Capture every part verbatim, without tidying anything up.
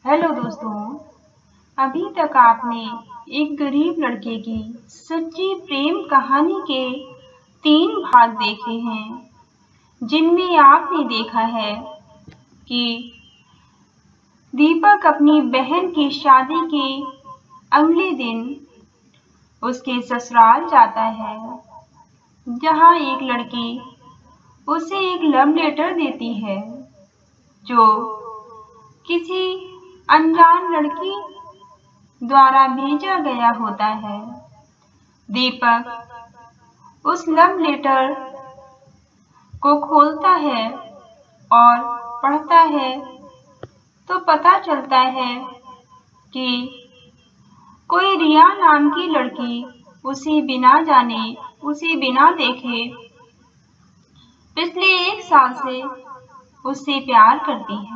Hello दोस्तों, अभी तक आपने एक गरीब लड़के की सच्ची प्रेम कहानी के तीन भाग देखे हैं, जिनमें आपने देखा है कि दीपक अपनी बहन की शादी के अगले दिन उसके ससुराल जाता है, जहां एक लड़की उसे एक लव लेटर देती है जो किसी अनजान लड़की द्वारा भेजा गया होता है। दीपक उस लव लेटर को खोलता है और पढ़ता है तो पता चलता है कि कोई रिया नाम की लड़की उसे बिना जाने, उसे बिना देखे पिछले एक साल से उससे प्यार करती है।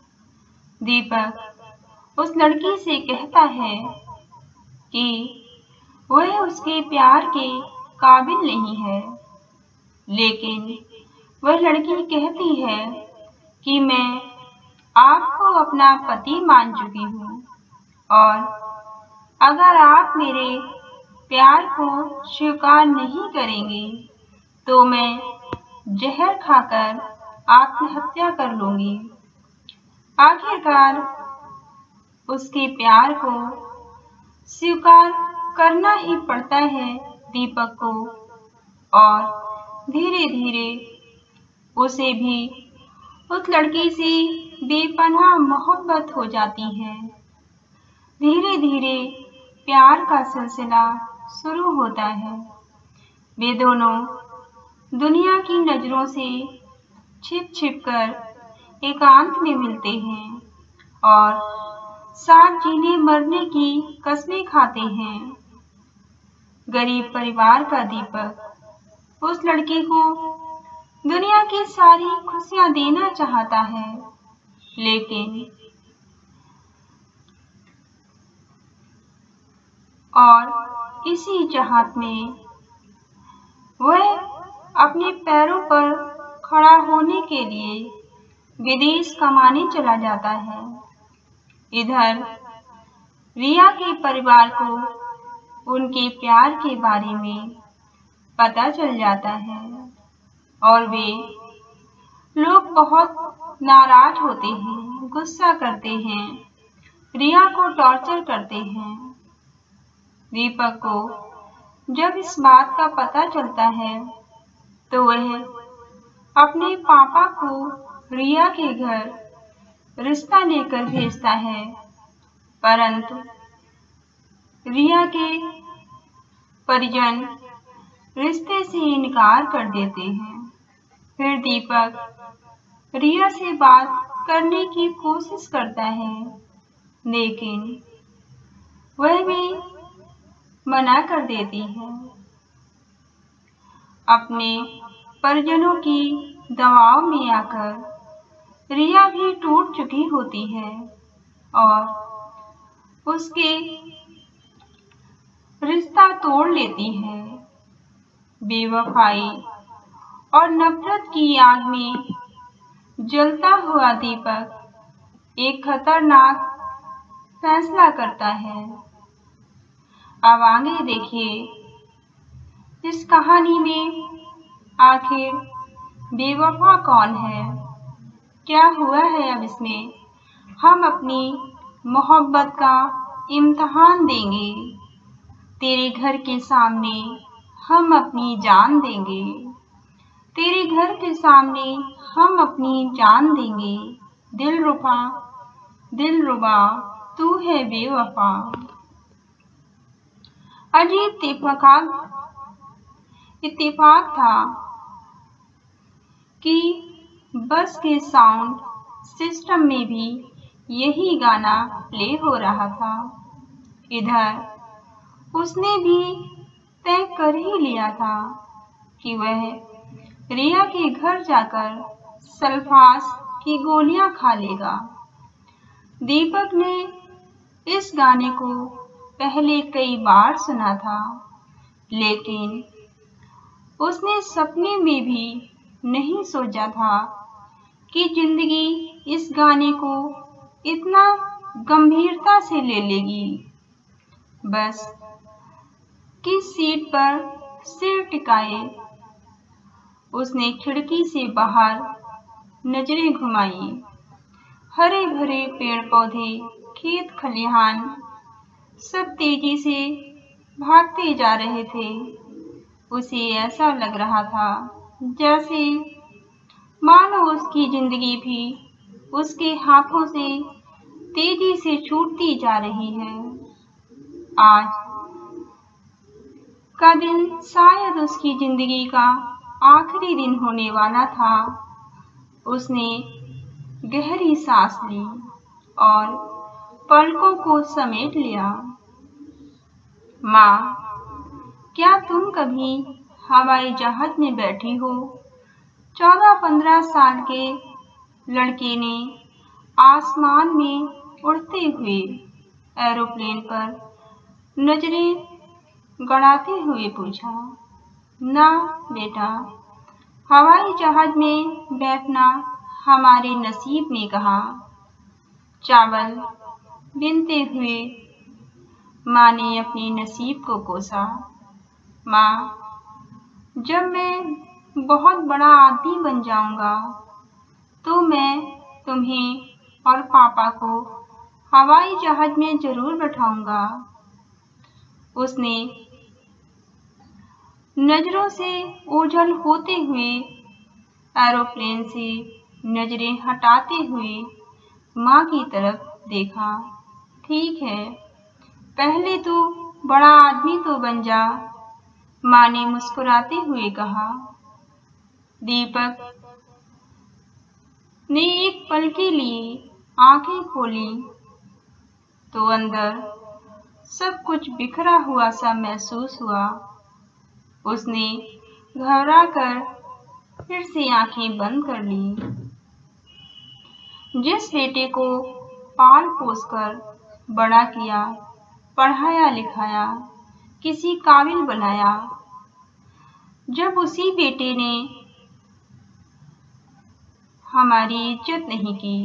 दीपक उस लड़की से कहता है कि वह उसके प्यार के काबिल नहीं है, लेकिन वह लड़की कहती है कि मैं आपको अपना पति मान चुकी हूँ और अगर आप मेरे प्यार को स्वीकार नहीं करेंगे तो मैं जहर खाकर आत्महत्या कर लूंगी। आखिरकार उसके प्यार को स्वीकार करना ही पड़ता है दीपक को, और धीरे धीरे उसे भी उस लड़की से बेपनाह मोहब्बत हो जाती है। धीरे धीरे प्यार का सिलसिला शुरू होता है। वे दोनों दुनिया की नजरों से छिप छिप कर एकांत में मिलते हैं और साथ जीने मरने की कस्में खाते हैं। गरीब परिवार का दीपक उस लड़की को दुनिया की सारी खुशियां देना चाहता है, लेकिन और इसी चाहत में वह अपने पैरों पर खड़ा होने के लिए विदेश कमाने चला जाता है। इधर रिया के परिवार को उनके प्यार के बारे में पता चल जाता है और वे लोग बहुत नाराज होते हैं, गुस्सा करते हैं, रिया को टॉर्चर करते हैं। दीपक को जब इस बात का पता चलता है तो वह अपने पापा को रिया के घर रिश्ता लेकर भेजता है, परंतु रिया के परिजन रिश्ते से इनकार कर देते हैं। फिर दीपक रिया से बात करने की कोशिश करता है, लेकिन वह भी मना कर देती है। अपने परिजनों की दबाव में आकर रिया भी टूट चुकी होती है और उसके रिश्ता तोड़ लेती है। बेवफाई और नफरत की आग में जलता हुआ दीपक एक खतरनाक फैसला करता है। अब आगे देखिए इस कहानी में आखिर बेवफा कौन है, क्या हुआ है। अब इसमें हम अपनी मोहब्बत का इम्तिहान देंगे, तेरे घर के सामने हम अपनी जान देंगे, तेरे घर के सामने हम अपनी जान देंगे, दिलरुबा दिलरुबा तू है बेवफा। अजीब इत्तेफाक इत्तेफाक था कि बस के साउंड सिस्टम में भी यही गाना प्ले हो रहा था। इधर उसने भी तय कर ही लिया था कि वह रिया के घर जाकर सल्फास की गोलियां खा लेगा। दीपक ने इस गाने को पहले कई बार सुना था, लेकिन उसने सपने में भी नहीं सोचा था कि जिंदगी इस गाने को इतना गंभीरता से ले लेगी। बस किस सीट पर सिर टिकाए उसने खिड़की से बाहर नजरें घुमाई। हरे भरे पेड़ पौधे, खेत खलिहान सब तेजी से भागते जा रहे थे। उसे ऐसा लग रहा था जैसे मानो उसकी जिंदगी भी उसके हाथों से तेजी से छूटती जा रही है। आज का दिन शायद उसकी जिंदगी का आखिरी दिन होने वाला था। उसने गहरी सांस ली और पलकों को समेट लिया। माँ, क्या तुम कभी हवाई जहाज में बैठी हो? चौदह पंद्रह साल के लड़के ने आसमान में उड़ते हुए एरोप्लेन पर नजरें गड़ाते हुए पूछा। ना बेटा, हवाई जहाज में बैठना हमारे नसीब ने कहा। चावल बीनते हुए माँ ने अपने नसीब को कोसा। माँ, जब मैं बहुत बड़ा आदमी बन जाऊंगा तो मैं तुम्हें और पापा को हवाई जहाज में जरूर बैठाऊंगा। उसने नजरों से ओझल होते हुए एरोप्लेन से नजरें हटाते हुए माँ की तरफ देखा। ठीक है, पहले तो बड़ा आदमी तो बन जा, माँ ने मुस्कुराते हुए कहा। दीपक ने एक पल के लिए आंखें खोली तो अंदर सब कुछ बिखरा हुआ सा महसूस हुआ। उसने घबरा कर फिर से आंखें बंद कर ली। जिस बेटे को पाल पोस कर बड़ा किया, पढ़ाया लिखाया, किसी काबिल बनाया, जब उसी बेटे ने हमारी इज्जत नहीं की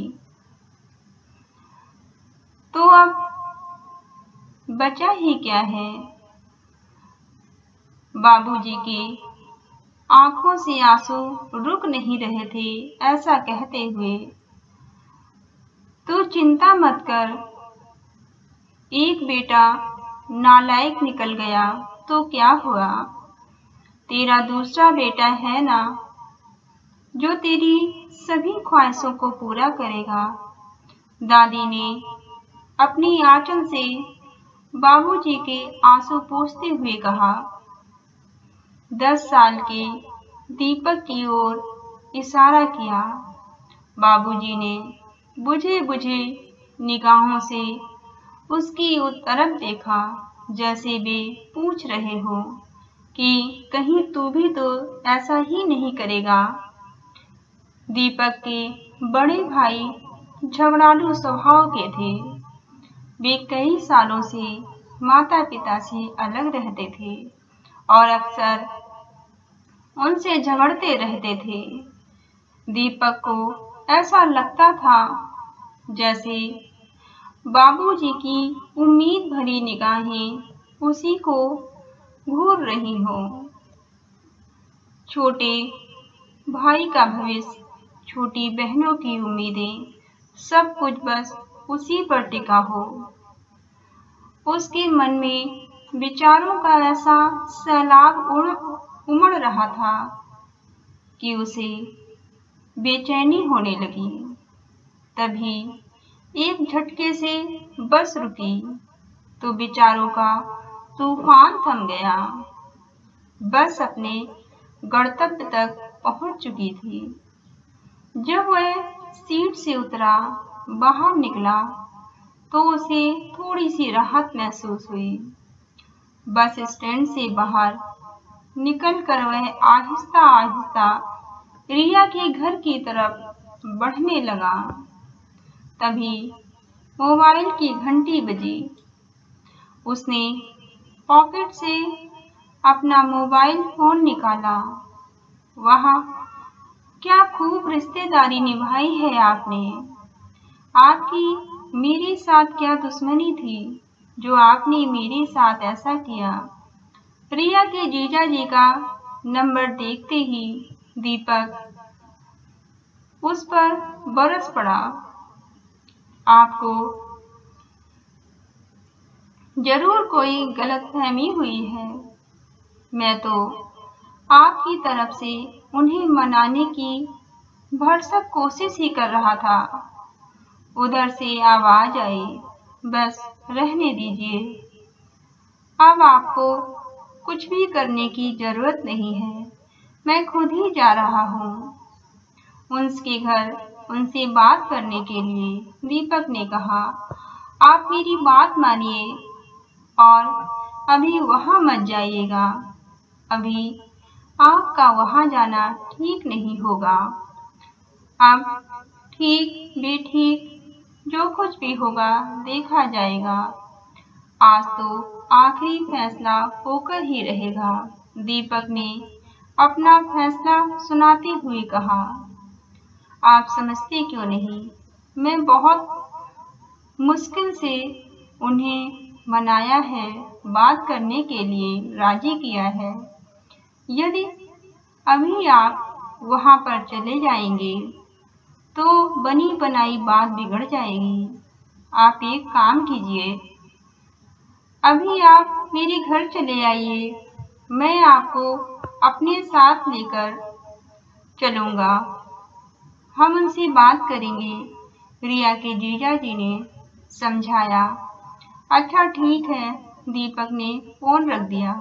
तो अब बचा ही क्या है? बाबूजी के आंखों से आंसू रुक नहीं रहे थे ऐसा कहते हुए। तू चिंता मत कर, एक बेटा नालायक निकल गया तो क्या हुआ? तेरा दूसरा बेटा है ना, जो तेरी सभी ख्वाहिशों को पूरा करेगा। दादी ने अपनी आंचल से बाबूजी के आंसू पोंछते हुए कहा। दस साल के दीपक की ओर इशारा किया। बाबूजी ने बुझे बुझे निगाहों से उसकी तरफ देखा, जैसे वे पूछ रहे हो कि कहीं तू भी तो ऐसा ही नहीं करेगा। दीपक के बड़े भाई झगड़ालू स्वभाव के थे। वे कई सालों से माता पिता से अलग रहते थे और अक्सर उनसे झगड़ते रहते थे। दीपक को ऐसा लगता था जैसे बाबूजी की उम्मीद भरी निगाहें उसी को घूर रही हो। छोटे भाई का भविष्य, छोटी बहनों की उम्मीदें, सब कुछ बस उसी पर टिका हो। उसके मन में विचारों का ऐसा सैलाब उड़ उमड़ रहा था कि उसे बेचैनी होने लगी। तभी एक झटके से बस रुकी तो विचारों का तूफान थम गया। बस अपने गंतव्य तक पहुंच चुकी थी। जब वह सीट से उतरा, बाहर निकला तो उसे थोड़ी सी राहत महसूस हुई। बस स्टैंड से बाहर निकलकर वह आहिस्ता आहिस्ता रिया के घर की तरफ बढ़ने लगा। तभी मोबाइल की घंटी बजी। उसने पॉकेट से अपना मोबाइल फोन निकाला। वाह, क्या खूब रिश्तेदारी निभाई है आपने। आपकी मेरे साथ क्या दुश्मनी थी जो आपने मेरे साथ ऐसा किया? रिया के जीजा जी का नंबर देखते ही दीपक उस पर बरस पड़ा। आपको जरूर कोई गलतफहमी हुई है। मैं तो आपकी तरफ से उन्हें मनाने की भरसक कोशिश ही कर रहा था। उधर से आवाज आई, बस रहने दीजिए, अब आपको कुछ भी करने की जरूरत नहीं है, मैं खुद ही जा रहा हूँ। उनके घर उनसे बात करने के लिए दीपक ने कहा, आप मेरी बात मानिए और अभी वहाँ मत जाइएगा। अभी आपका वहाँ जाना ठीक नहीं होगा। अब ठीक बेठीक जो कुछ भी होगा देखा जाएगा। आज तो आखिरी फैसला होकर ही रहेगा। दीपक ने अपना फैसला सुनाते हुए कहा, आप समझते क्यों नहीं? मैं बहुत मुश्किल से उन्हें मनाया है, बात करने के लिए राजी किया है। यदि अभी आप वहाँ पर चले जाएंगे तो बनी बनाई बात बिगड़ जाएगी। आप एक काम कीजिए, अभी आप मेरे घर चले आइए, मैं आपको अपने साथ लेकर चलूँगा, हम उनसे बात करेंगे। रिया के जीजा जी ने समझाया। अच्छा ठीक है, दीपक ने फोन रख दिया।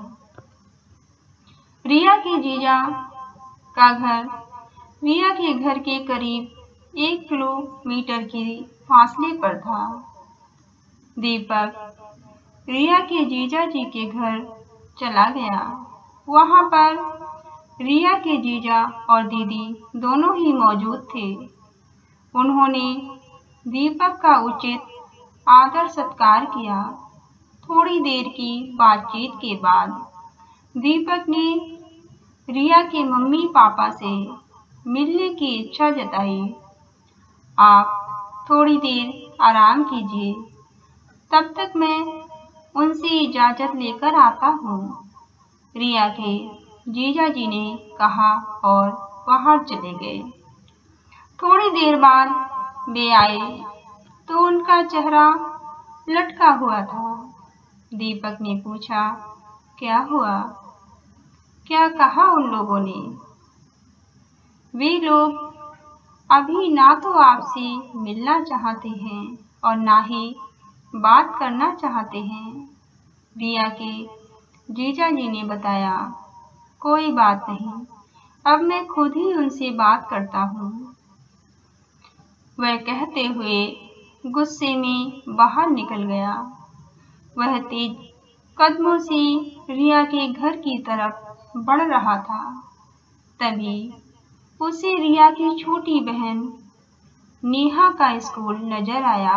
रिया के जीजा का घर रिया के घर के करीब एक किलोमीटर के फासले पर था। दीपक रिया के जीजा जी के घर चला गया। वहाँ पर रिया के जीजा और दीदी दोनों ही मौजूद थे। उन्होंने दीपक का उचित आदर सत्कार किया। थोड़ी देर की बातचीत के बाद दीपक ने रिया के मम्मी पापा से मिलने की इच्छा जताई। आप थोड़ी देर आराम कीजिए, तब तक मैं उनसे इजाज़त लेकर आता हूँ, रिया के जीजा जी ने कहा और बाहर चले गए। थोड़ी देर बाद वे आए तो उनका चेहरा लटका हुआ था। दीपक ने पूछा, क्या हुआ? क्या कहा उन लोगों ने? वे लोग अभी ना तो आपसे मिलना चाहते हैं और ना ही बात करना चाहते हैं, रिया के जीजा जी ने बताया। कोई बात नहीं, अब मैं खुद ही उनसे बात करता हूँ, वह कहते हुए गुस्से में बाहर निकल गया। वह तेज कदमों से रिया के घर की तरफ बढ़ रहा था। तभी उसे रिया की छोटी बहन नेहा का स्कूल नजर आया।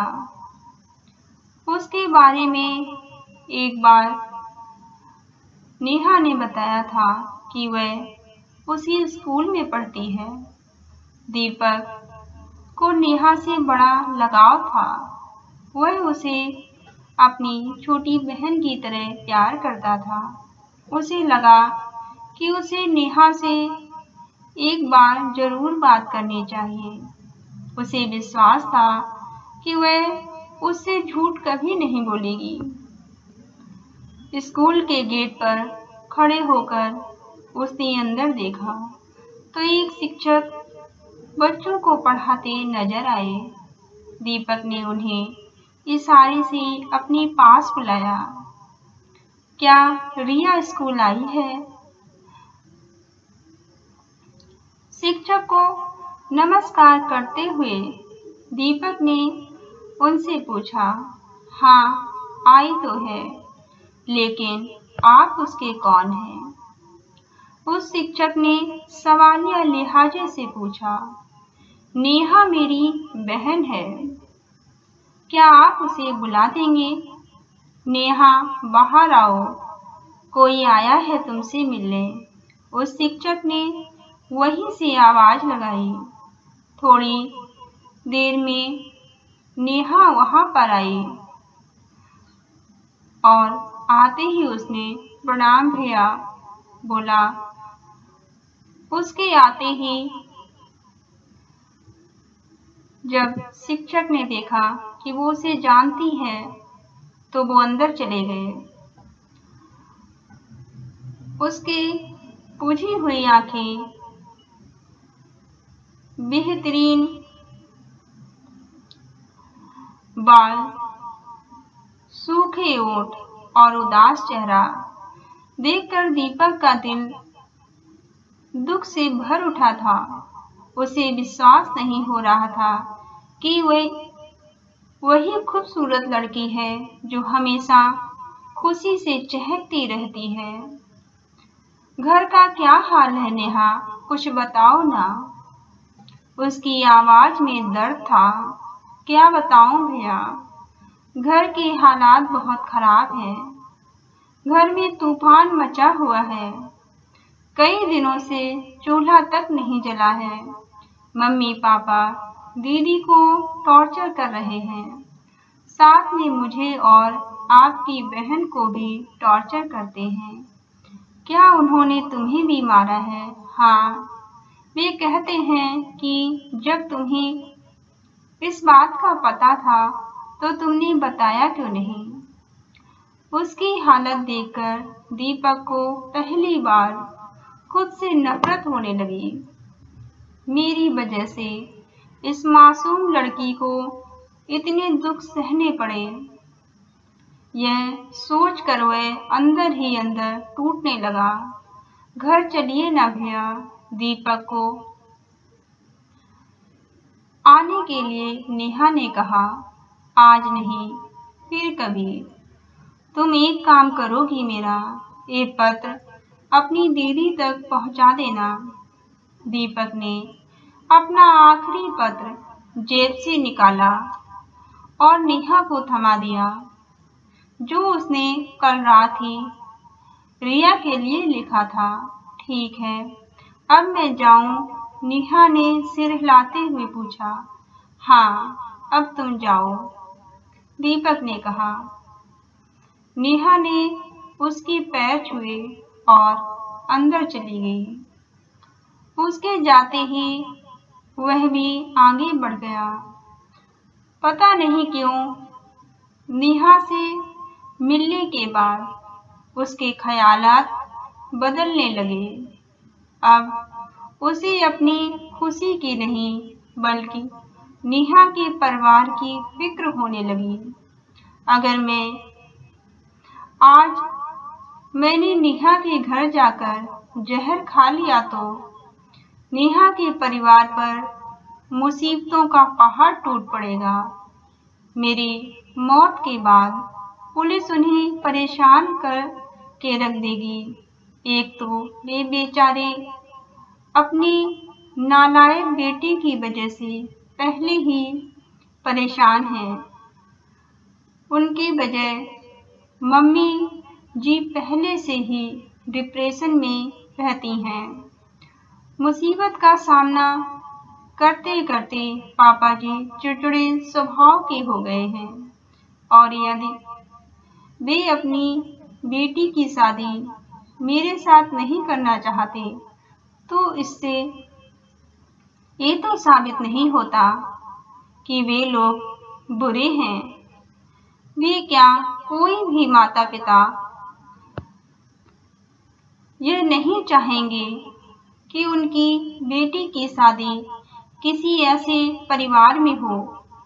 उसके बारे में एक बार नेहा ने बताया था कि वह उसी स्कूल में पढ़ती है। दीपक को नेहा से बड़ा लगाव था। वह उसे अपनी छोटी बहन की तरह प्यार करता था। उसे लगा कि उसे नेहा से एक बार जरूर बात करनी चाहिए। उसे विश्वास था कि वह उससे झूठ कभी नहीं बोलेगी। स्कूल के गेट पर खड़े होकर उसने अंदर देखा तो एक शिक्षक बच्चों को पढ़ाते नजर आए। दीपक ने उन्हें इशारे से अपने पास बुलाया। क्या रिया स्कूल आई है? शिक्षक को नमस्कार करते हुए दीपक ने उनसे पूछा, हाँ आई तो है, लेकिन आप उसके कौन हैं? उस शिक्षक ने सवालिया लिहाजे से पूछा। नेहा मेरी बहन है, क्या आप उसे बुला देंगे? नेहा बाहर आओ, कोई आया है तुमसे मिलने। उस शिक्षक ने वहीं से आवाज लगाई। थोड़ी देर में नेहा वहां पर आई और आते ही उसने प्रणाम किया। बोला। उसके आते ही जब शिक्षक ने देखा कि वो उसे जानती है तो वो अंदर चले गए। उसकी बुझी हुई आंखें, बेहतरीन बाल, सूखे ओठ और उदास चेहरा देखकर दीपक का दिल दुख से भर उठा था। उसे विश्वास नहीं हो रहा था कि वह वही खूबसूरत लड़की है जो हमेशा खुशी से चहकती रहती है। घर का क्या हाल है नेहा, कुछ बताओ ना। उसकी आवाज में दर्द था। क्या बताऊं भैया, घर के हालात बहुत खराब हैं। घर में तूफान मचा हुआ है। कई दिनों से चूल्हा तक नहीं जला है। मम्मी पापा दीदी को टॉर्चर कर रहे हैं। साथ में मुझे और आपकी बहन को भी टॉर्चर करते हैं। क्या उन्होंने तुम्हें भी मारा है? हाँ, वे कहते हैं कि जब तुम्हें इस बात का पता था तो तुमने बताया क्यों नहीं? उसकी हालत देखकर दीपक को पहली बार खुद से नफरत होने लगी। मेरी वजह से इस मासूम लड़की को इतने दुख सहने पड़े, यह सोचकर वह अंदर ही अंदर टूटने लगा। घर चलिए ना भैया, दीपक को आने के लिए नेहा ने कहा। आज नहीं, फिर कभी। तुम एक काम करोगी मेरा, ये पत्र अपनी दीदी तक पहुंचा देना। दीपक ने अपना आखिरी पत्र जेब से निकाला और नेहा को थमा दिया, जो उसने कल रात ही रिया के लिए लिखा था। ठीक है, अब मैं जाऊं? नेहा ने सिर हिलाते हुए पूछा। हाँ, अब तुम जाओ, दीपक ने कहा। नेहा ने उसके पैर छुए और अंदर चली गई। उसके जाते ही वह भी आगे बढ़ गया। पता नहीं क्यों नेहा से मिलने के बाद उसके ख्यालात बदलने लगे। अब उसे अपनी खुशी की नहीं बल्कि नेहा के परिवार की फिक्र होने लगी। अगर मैं आज मैंने नेहा के घर जाकर जहर खा लिया तो नेहा के परिवार पर मुसीबतों का पहाड़ टूट पड़ेगा। मेरी मौत के बाद पुलिस उन्हें परेशान कर के रख देगी। एक तो वे बेचारे अपनी नालायक बेटी की वजह से पहले ही परेशान हैं। उनकी वजह मम्मी जी पहले से ही डिप्रेशन में रहती हैं। मुसीबत का सामना करते करते पापा जी चिड़चिड़े स्वभाव के हो गए हैं और यदि वे अपनी बेटी की शादी मेरे साथ नहीं करना चाहते तो इससे ये तो साबित नहीं होता कि वे लोग बुरे हैं। वे क्या कोई भी माता पिता यह नहीं चाहेंगे कि उनकी बेटी की शादी किसी ऐसे परिवार में हो।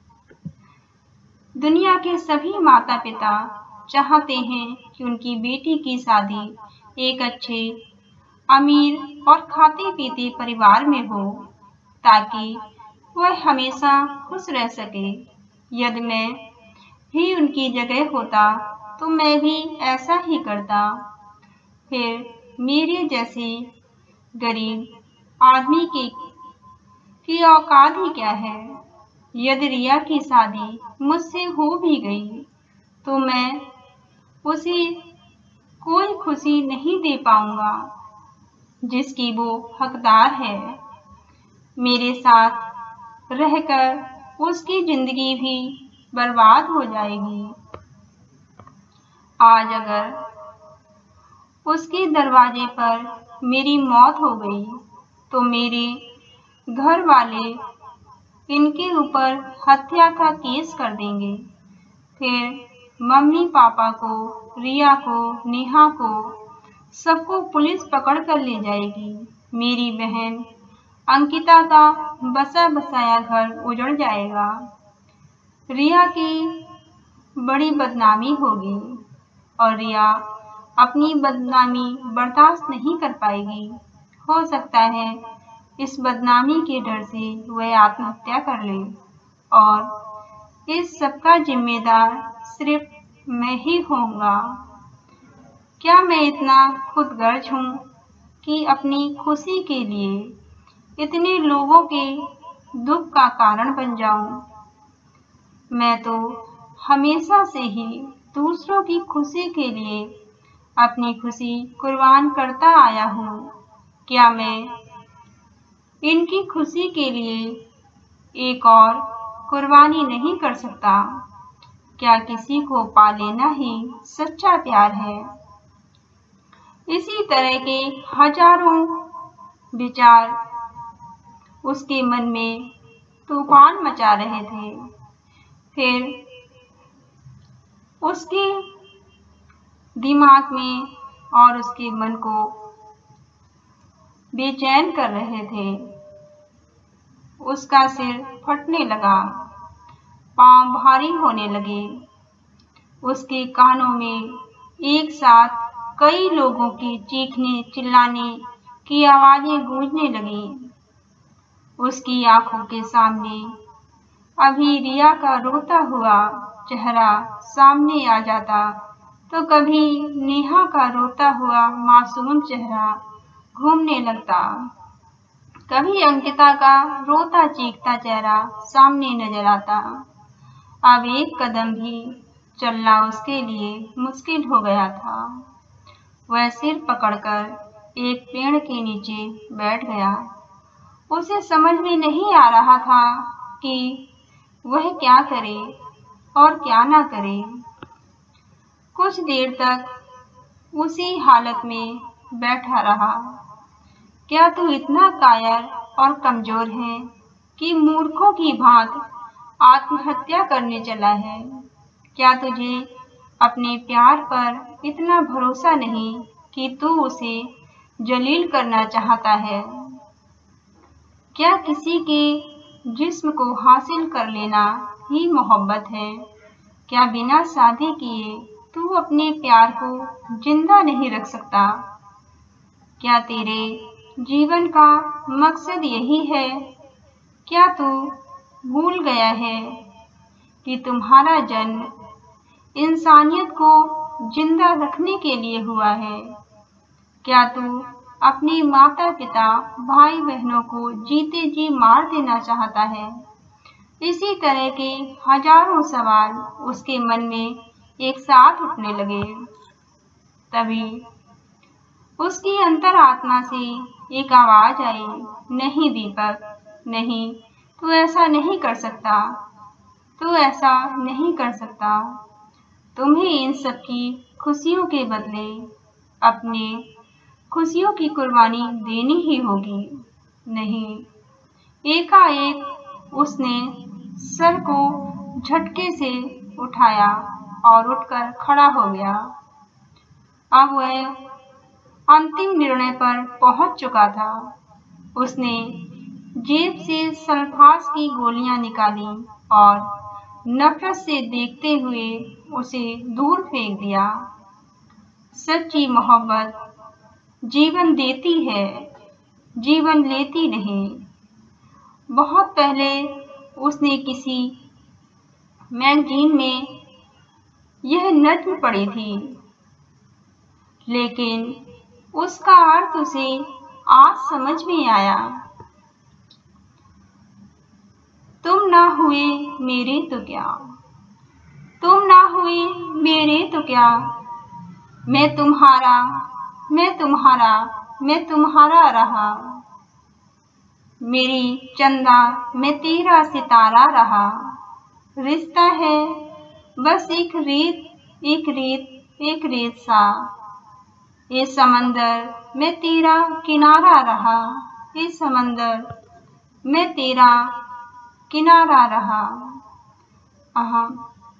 दुनिया के सभी माता पिता चाहते हैं कि उनकी बेटी की शादी एक अच्छे, अमीर और खाते पीते परिवार में हो ताकि वह हमेशा खुश रह सके। यदि मैं भी उनकी जगह होता तो मैं भी ऐसा ही करता। फिर मेरे जैसे गरीब आदमी के की औकात ही क्या है। यदि रिया की शादी मुझसे हो भी गई तो मैं उसे कोई खुशी नहीं दे पाऊंगा जिसकी वो हकदार है। मेरे साथ रहकर उसकी जिंदगी भी बर्बाद हो जाएगी। आज अगर उसके दरवाजे पर मेरी मौत हो गई तो मेरे घर वाले इनके ऊपर हत्या का केस कर देंगे। फिर मम्मी पापा को, रिया को, नेहा को, सबको पुलिस पकड़ कर ले जाएगी। मेरी बहन अंकिता का बसा बसाया घर उजड़ जाएगा। रिया की बड़ी बदनामी होगी और रिया अपनी बदनामी बर्दाश्त नहीं कर पाएगी। हो सकता है इस बदनामी के डर से वह आत्महत्या कर ले और इस सबका जिम्मेदार सिर्फ मैं ही होऊंगा। क्या मैं इतना खुदगर्ज हूँ कि अपनी खुशी के लिए इतने लोगों के दुख का कारण बन जाऊं? मैं तो हमेशा से ही दूसरों की खुशी के लिए अपनी खुशी कुर्बान करता आया हूँ। क्या मैं इनकी खुशी के लिए एक और कुर्बानी नहीं कर सकता? क्या किसी को पा लेना ही सच्चा प्यार है? इसी तरह के हजारों विचार उसके मन में तूफान मचा रहे थे। फिर उसके दिमाग में और उसके मन को बेचैन कर रहे थे। उसका सिर फटने लगा, पांव भारी होने लगे। उसके कानों में एक साथ कई लोगों की चीखने चिल्लाने की आवाजें गूंजने लगीं। उसकी आंखों के सामने अभी रिया का रोता हुआ चेहरा सामने आ जाता तो कभी नेहा का रोता हुआ मासूम चेहरा घूमने लगता, कभी अंकिता का रोता चीखता चेहरा सामने नजर आता। अब एक कदम भी चलना उसके लिए मुश्किल हो गया था। वह सिर पकड़कर एक पेड़ के नीचे बैठ गया। उसे समझ में नहीं आ रहा था कि वह क्या करे और क्या ना करे। कुछ देर तक उसी हालत में बैठा रहा। क्या तू इतना कायर और कमजोर है कि मूर्खों की भांति आत्महत्या करने चला है? क्या तुझे अपने प्यार पर इतना भरोसा नहीं कि तू उसे जलील करना चाहता है? क्या किसी के जिस्म को हासिल कर लेना ही मोहब्बत है? क्या बिना शादी किए तू अपने प्यार को जिंदा नहीं रख सकता? क्या तेरे जीवन का मकसद यही है? क्या तू भूल गया है कि तुम्हारा जन्म इंसानियत को जिंदा रखने के लिए हुआ है? क्या तू अपने माता पिता भाई बहनों को जीते जी मार देना चाहता है? इसी तरह के हजारों सवाल उसके मन में एक साथ उठने लगे। तभी उसकी अंतरात्मा से एक आवाज आई, नहीं दीपक, नहीं, तू ऐसा नहीं कर सकता, तू ऐसा नहीं कर सकता। तुम्हें इन सब की खुशियों के बदले अपने खुशियों की कुर्बानी देनी ही होगी। नहीं, एकाएक उसने सर को झटके से उठाया और उठकर खड़ा हो गया। अब वह अंतिम निर्णय पर पहुंच चुका था। उसने जेब से सल्फास की गोलियां निकाली और नफरत से देखते हुए उसे दूर फेंक दिया। सच्ची मोहब्बत जीवन देती है, जीवन लेती नहीं। बहुत पहले उसने किसी मैगजीन में यह नज्म पढ़ी थी, लेकिन उसका अर्थ उसे आज समझ में आया। तुम ना हुए मेरे तो क्या, तुम ना हुए मेरे तो क्या, मैं तुम्हारा, मैं तुम्हारा, मैं तुम्हारा रहा। मेरी चंदा मैं तेरा सितारा रहा। रिश्ता है बस एक रेत एक रेत एक रेत सा। ये समंदर मैं तेरा किनारा रहा, ये समंदर मैं तेरा किनारा रहा। अहम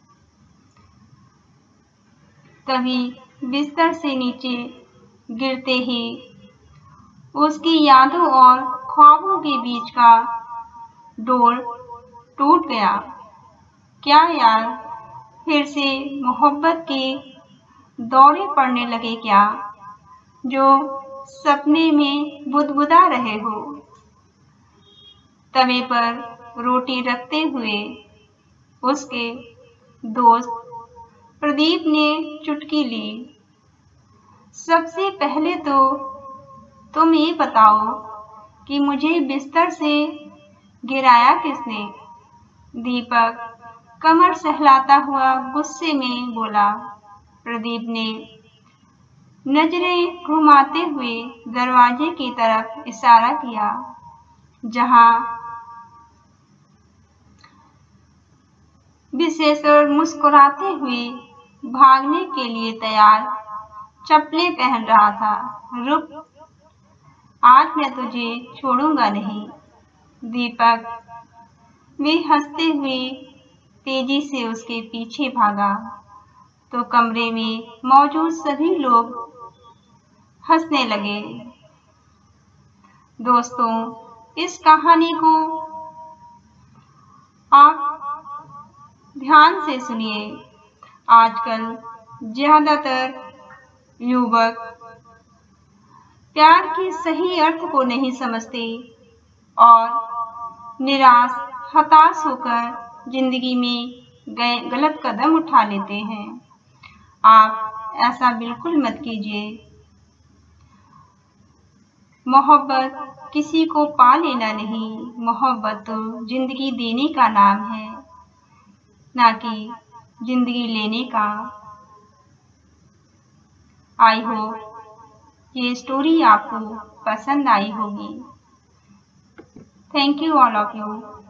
तभी बिस्तर से नीचे गिरते ही उसकी यादों और ख्वाबों के बीच का डोर टूट गया। क्या यार, फिर से मोहब्बत के दौरे पड़ने लगे क्या, जो सपने में बुदबुदा रहे हो। तवे पर रोटी रखते हुए उसके दोस्त प्रदीप ने चुटकी ली। सबसे पहले तो तुम ये बताओ कि मुझे बिस्तर से गिराया किसने। दीपक कमर सहलाता हुआ गुस्से में बोला। प्रदीप ने नजरें घुमाते हुए दरवाजे की तरफ इशारा किया, जहां विशेश्वर मुस्कुराते हुए भागने के लिए तैयार चप्पलें पहन रहा था। रुक, आज मैं तुझे छोड़ूंगा नहीं। दीपक वे हंसते हुए तेजी से उसके पीछे भागा तो कमरे में मौजूद सभी लोग हंसने लगे। दोस्तों, इस कहानी को आप ध्यान से सुनिए। आजकल ज्यादातर युवक प्यार के सही अर्थ को नहीं समझते और निराश हताश होकर जिंदगी में गए गलत कदम उठा लेते हैं। आप ऐसा बिल्कुल मत कीजिए। मोहब्बत किसी को पा लेना नहीं, मोहब्बत तो जिंदगी देने का नाम है, ना कि जिंदगी लेने का। आई होप ये स्टोरी आपको पसंद आई होगी। Thank you all of you.